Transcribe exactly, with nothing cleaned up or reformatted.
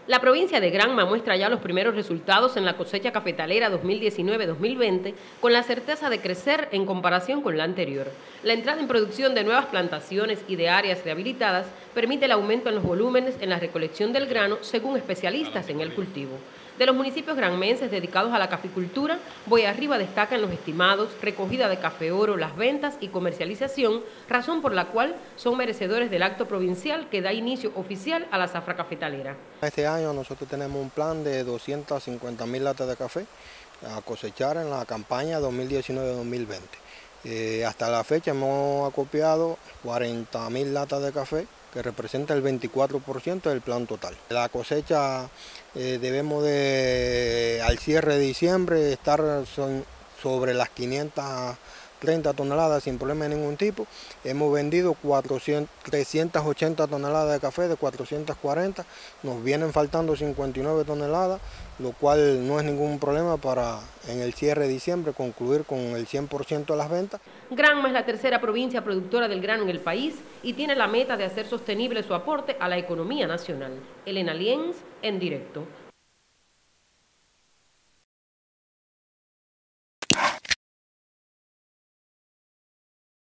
La provincia de Granma muestra ya los primeros resultados en la cosecha cafetalera dos mil diecinueve dos mil veinte, con la certeza de crecer en comparación con la anterior. La entrada en producción de nuevas plantaciones y de áreas rehabilitadas permite el aumento en los volúmenes en la recolección del grano, según especialistas en el cultivo. De los municipios granmenses dedicados a la caficultura, Boyarriba destaca en los estimados, recogida de café oro, las ventas y comercialización, razón por la cual son merecedores del acto provincial que da inicio oficial a la zafra cafetalera. Este año nosotros tenemos un plan de doscientas cincuenta mil latas de café a cosechar en la campaña dos mil diecinueve dos mil veinte. Eh, hasta la fecha hemos acopiado cuarenta mil latas de café, que representa el veinticuatro por ciento del plan total. La cosecha eh, debemos de, al cierre de diciembre, estar son, sobre las quinientas treinta toneladas sin problema de ningún tipo. Hemos vendido cuatrocientas, trescientas ochenta toneladas de café de cuatrocientas cuarenta, nos vienen faltando cincuenta y nueve toneladas, lo cual no es ningún problema para en el cierre de diciembre concluir con el cien por ciento de las ventas. Granma es la tercera provincia productora del grano en el país y tiene la meta de hacer sostenible su aporte a la economía nacional. Elena Lienz, en directo.